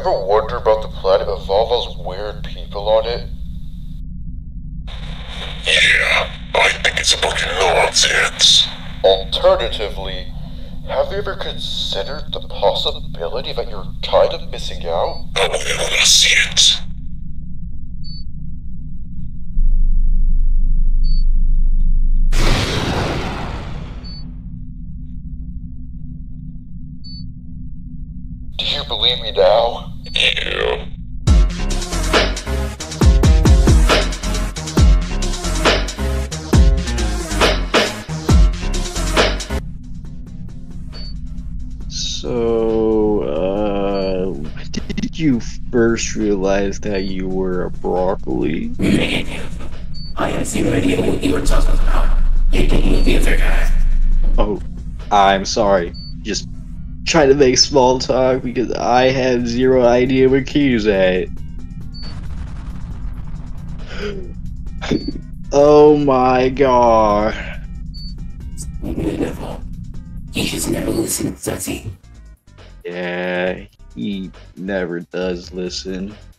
ever wonder about the planet with all those weird people on it? Yeah, I think it's a bunch of nonsense. Alternatively, have you ever considered the possibility that you're kind of missing out? Oh, well, that's it. Do you believe me now? Yeah. So, when did you first realize that you were a broccoli? Negative. I had zero idea what you were talking about. You didn't know the other guy. Oh, I'm sorry. Just trying to make small talk because I have zero idea where Key's at. Oh my god. Beautiful. He just never listens, does he? Yeah, he never does listen.